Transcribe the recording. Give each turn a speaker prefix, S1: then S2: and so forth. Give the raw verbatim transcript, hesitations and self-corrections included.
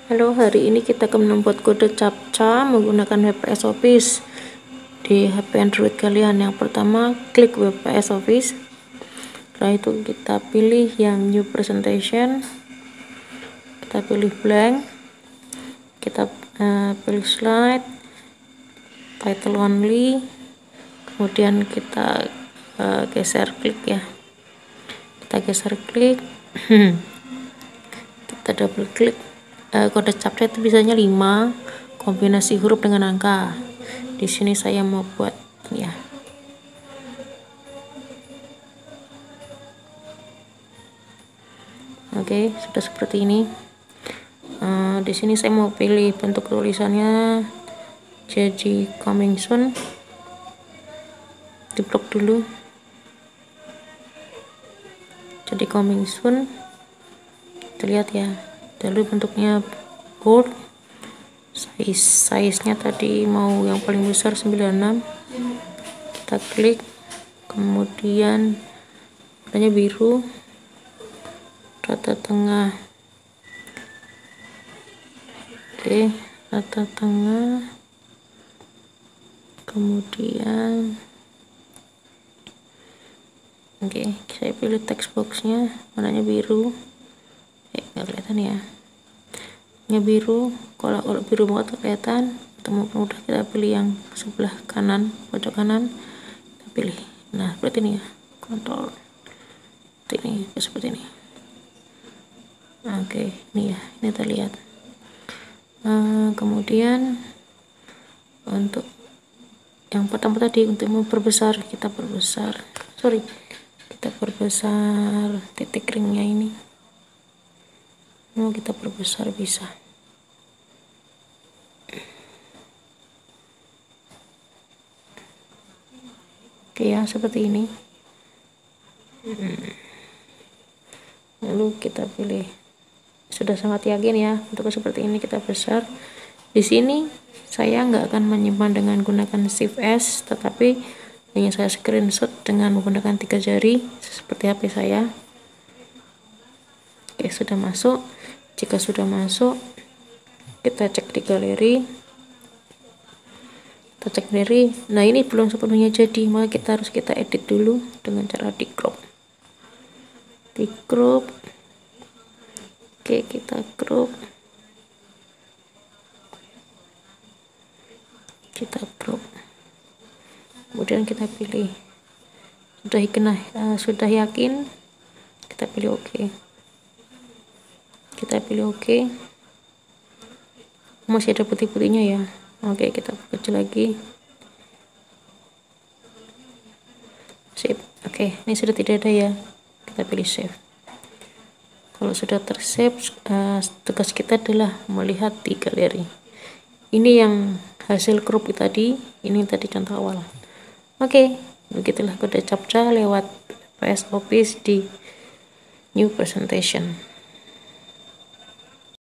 S1: Halo, hari ini kita akan membuat kode captcha menggunakan W P S Office di H P Android kalian. Yang pertama, klik W P S Office. Setelah itu kita pilih yang New Presentation. Kita pilih blank. Kita uh, pilih slide, title only. Kemudian kita uh, geser klik ya. Kita geser klik. Kita double klik. Uh, kode captcha itu biasanya lima kombinasi huruf dengan angka. Di sini saya mau buat ya. Oke, sudah seperti ini. Uh, di sini saya mau pilih bentuk tulisannya jadi coming soon. Diblok dulu. Jadi coming soon. Terlihat ya. Lalu bentuknya bold, size size nya tadi mau yang paling besar sembilan puluh enam. Kita klik, kemudian warnanya biru, rata tengah. Oke, rata tengah, kemudian oke, saya pilih text boxnya warnanya biru. Eh, nggak kelihatan ya, nya biru. Kalau kalau biru banget kelihatan, untuk mudah kita pilih yang sebelah kanan, pojok kanan, kita pilih. Nah, seperti ini ya, kontrol seperti ini, seperti ini. Oke, ini ya, ini terlihat. Nah, kemudian untuk yang pertama tadi, untuk memperbesar, kita perbesar, sorry, kita perbesar titik ringnya ini. Mau kita perbesar bisa. Oke ya, seperti ini. Lalu kita pilih. Sudah sangat yakin ya, untuk seperti ini kita besar. Di sini saya nggak akan menyimpan dengan menggunakan Shift S, tetapi hanya saya screenshot dengan menggunakan tiga jari seperti H P saya. Oke, sudah masuk. Jika sudah masuk, kita cek di galeri. Kita cek galeri. Nah, ini belum sepenuhnya jadi, maka kita harus kita edit dulu dengan cara di crop. Di crop. Oke, kita crop. Kita crop. Kemudian kita pilih. Sudah yakin, uh, sudah yakin. Kita pilih oke. Okay. Kita pilih oke. Okay. Masih ada putih-putihnya ya. Oke, okay, kita kecil lagi. Save. Oke, okay, ini sudah tidak ada ya. Kita pilih save. Kalau sudah tersave, uh, tugas kita adalah melihat di galeri. Ini yang hasil crop tadi. Ini tadi contoh awal. Oke, okay, begitulah kode captcha lewat W P S Office di New Presentation.